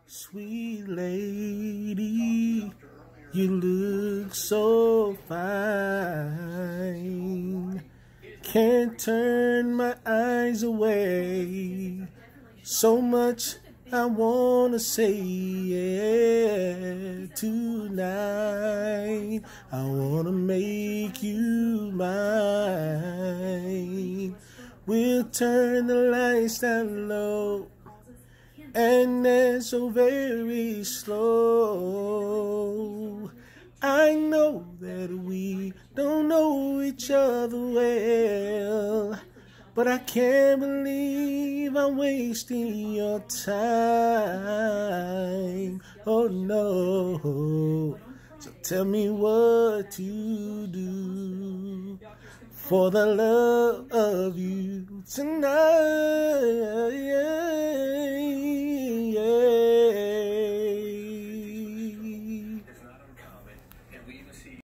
Sweet lady, you look so fine. Can't turn my eyes away. So much I wanna say, yeah, tonight. I wanna make you mine. We'll turn the lights down low, and then so very slow. I know that we don't know each other well, but I can't believe I'm wasting your time. Oh no. So tell me what to do for the love of you tonight.